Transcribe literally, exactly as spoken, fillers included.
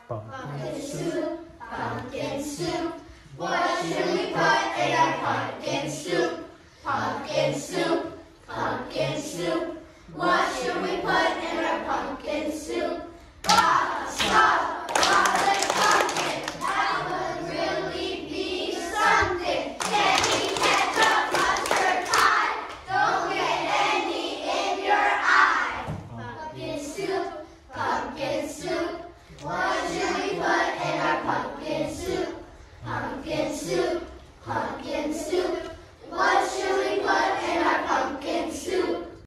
Pumpkin soup, pumpkin soup. What should we put in our pumpkin soup? Pumpkin soup, pumpkin soup.